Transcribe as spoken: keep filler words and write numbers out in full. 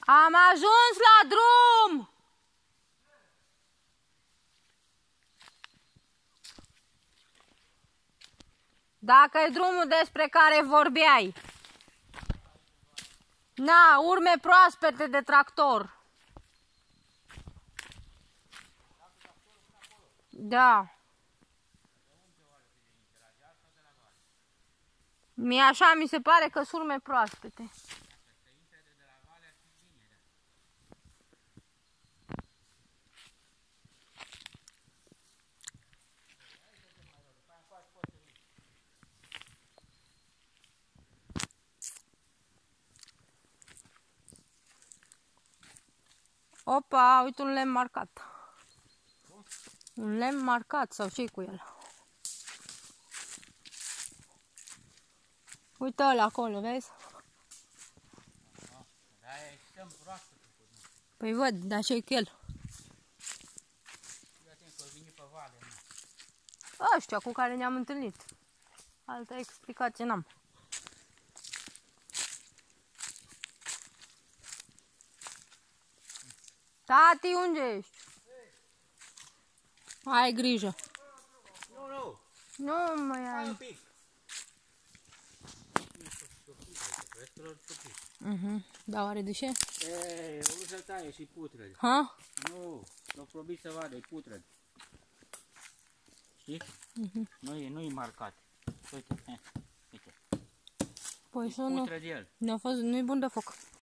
Am ajuns la drum! Dacă e drumul despre care vorbeai. Na, urme proaspete de tractor. Da. Mie așa mi se pare că sunt urme proaspete. Opa, uite un lemn marcat. Un lemn marcat sau ce-i cu el? Uite ăla acolo, vezi? Păi văd, dar ce-i cu el? Ăștia cu care ne-am întâlnit. Altă explicație n-am. Tati, unde ești? Ai grijă. Nu, nu. Nu mai ai. Hai un pic. Mhm. Da, oare de ce? Ei, o să taie și putred. Ha? Nu, l-o probit să vadă, e putred. Știi? Mhm. Nu e, nu e marcat. Uite, eh, uite. Păi E să nu. putred el. Nu-i bun de foc.